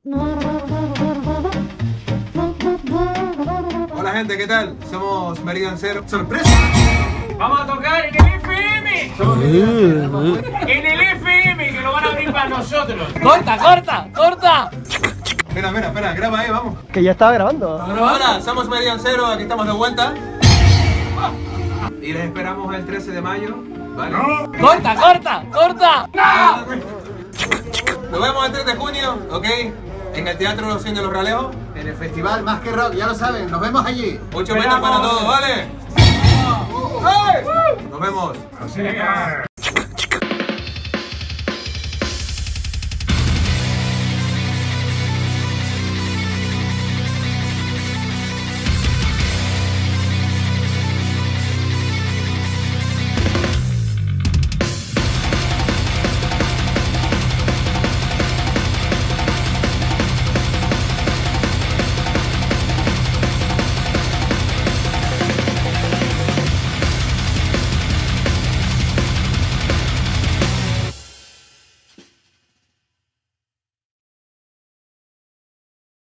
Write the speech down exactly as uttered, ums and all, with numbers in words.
Hola gente, ¿qué tal? Somos Meridian Zero. ¡Sorpresa! Vamos a tocar en el F M. En el F M, que lo van a abrir para nosotros. ¡Corta, corta, corta! Mira, mira, espera, graba ahí, vamos. Que ya estaba grabando. Hola, somos Meridian Zero, aquí estamos de vuelta. Y les esperamos el trece de mayo, ¿vale? ¡Corta, corta, corta! ¡No! Nos vemos el tres de junio, ¿ok? En el Teatro Los Cien de los Ralejos. En el festival Más que Rock, ya lo saben, nos vemos allí. Ocho metros para todos, ¿vale? ¡Hey! Nos vemos.